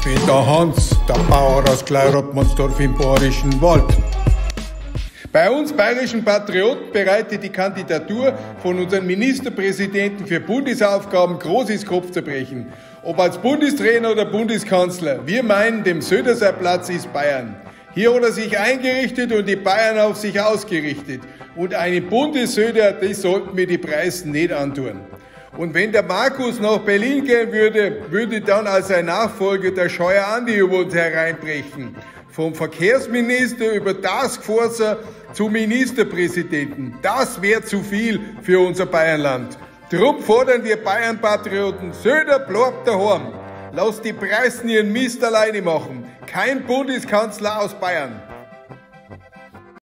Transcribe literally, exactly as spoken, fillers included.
bin der Hans, der Bauer aus Kleirotmansdorf im Bayerischen Wald. Bei uns bayerischen Patrioten bereitet die Kandidatur von unserem Ministerpräsidenten für Bundesaufgaben großes Kopfzerbrechen. Ob als Bundestrainer oder Bundeskanzler, wir meinen, dem Söder sein Platz ist Bayern. Hier hat er sich eingerichtet und die Bayern auf sich ausgerichtet. Und einen Bundessöder, das sollten wir die Preisen nicht antun. Und wenn der Markus nach Berlin gehen würde, würde dann als sein Nachfolger der Scheuer Andi über uns hereinbrechen. Vom Verkehrsminister über Taskforcer zum Ministerpräsidenten. Das wäre zu viel für unser Bayernland. Drum fordern wir Bayern-Patrioten, Söder bleibt daheim. Lass die Preisen ihren Mist alleine machen. Kein Bundeskanzler aus Bayern.